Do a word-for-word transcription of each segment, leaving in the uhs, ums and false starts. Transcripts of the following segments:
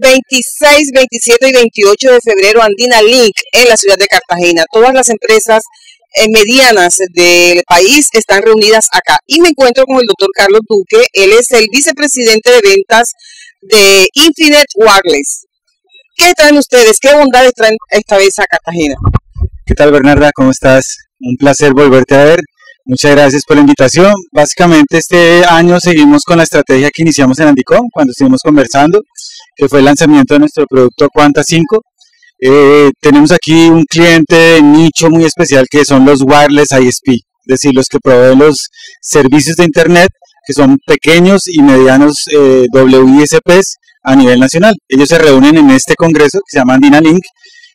veintiséis, veintisiete y veintiocho de febrero, Andina Link en la ciudad de Cartagena. Todas las empresas eh, medianas del país están reunidas acá. Y me encuentro con el doctor Carlos Duque. Él es el vicepresidente de ventas de Infinite Wireless. ¿Qué traen ustedes? ¿Qué bondades traen esta vez a Cartagena? ¿Qué tal, Bernarda? ¿Cómo estás? Un placer volverte a ver. Muchas gracias por la invitación. Básicamente este año seguimos con la estrategia que iniciamos en Andicom cuando estuvimos conversando, que fue el lanzamiento de nuestro producto Quanta cinco. Eh, tenemos aquí un cliente de nicho muy especial que son los wireless I S P, es decir, los que proveen los servicios de internet que son pequeños y medianos eh, W I S Ps a nivel nacional. Ellos se reúnen en este congreso que se llama Andina Link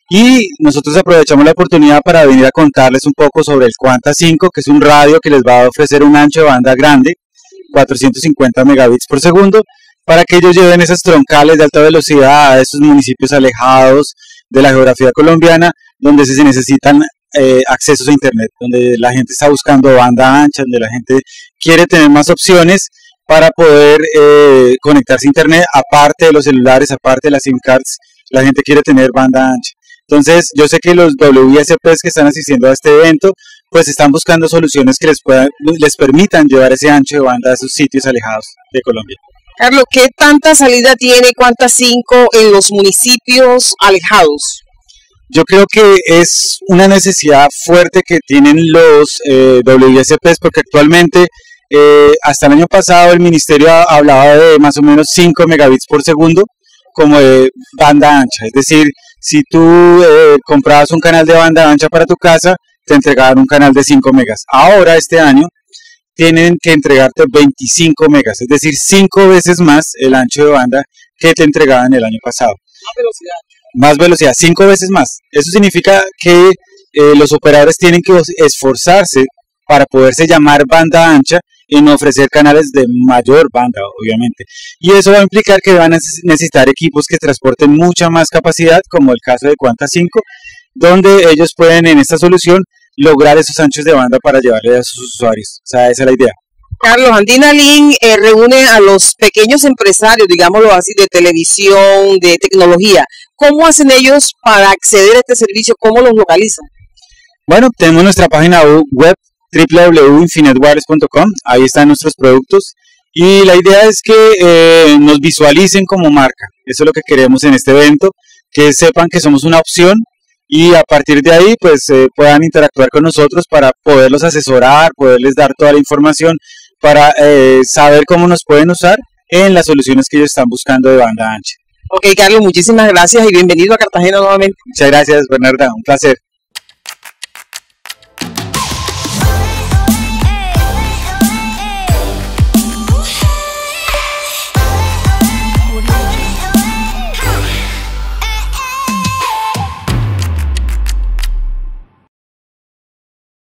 y nosotros aprovechamos la oportunidad para venir a contarles un poco sobre el Quanta cinco, que es un radio que les va a ofrecer un ancho de banda grande, cuatrocientos cincuenta megabits por segundo, para que ellos lleven esas troncales de alta velocidad a esos municipios alejados de la geografía colombiana, donde se necesitan eh, accesos a internet, donde la gente está buscando banda ancha, donde la gente quiere tener más opciones para poder eh, conectarse a internet, aparte de los celulares, aparte de las SIM cards, la gente quiere tener banda ancha. Entonces, yo sé que los W I S Ps que están asistiendo a este evento, pues están buscando soluciones que les, puedan, les permitan llevar ese ancho de banda a esos sitios alejados de Colombia. Carlos, ¿qué tanta salida tiene Quanta cinco en los municipios alejados? Yo creo que es una necesidad fuerte que tienen los eh, W I S Ps, porque actualmente, eh, hasta el año pasado, el ministerio hablaba de más o menos cinco megabits por segundo como de banda ancha, es decir, si tú eh, comprabas un canal de banda ancha para tu casa, te entregaban un canal de cinco megas. Ahora, este año, tienen que entregarte veinticinco megas, es decir, cinco veces más el ancho de banda que te entregaban el año pasado. Más velocidad. Más velocidad, cinco veces más. Eso significa que eh, los operadores tienen que esforzarse para poderse llamar banda ancha y no ofrecer canales de mayor banda, obviamente. Y eso va a implicar que van a necesitar equipos que transporten mucha más capacidad, como el caso de Quanta cinco, donde ellos pueden en esta solución lograr esos anchos de banda para llevarle a sus usuarios. O sea, esa es la idea. Carlos, Andina Link eh, reúne a los pequeños empresarios, digámoslo así, de televisión, de tecnología. ¿Cómo hacen ellos para acceder a este servicio? ¿Cómo los localizan? Bueno, tenemos nuestra página web doble u doble u doble u punto infinite wireless punto com, ahí están nuestros productos y la idea es que eh, nos visualicen como marca. Eso es lo que queremos en este evento, que sepan que somos una opción y a partir de ahí pues eh, puedan interactuar con nosotros para poderlos asesorar, poderles dar toda la información para eh, saber cómo nos pueden usar en las soluciones que ellos están buscando de banda ancha. Ok, Carlos, muchísimas gracias y bienvenido a Cartagena nuevamente. Muchas gracias, Bernarda, un placer.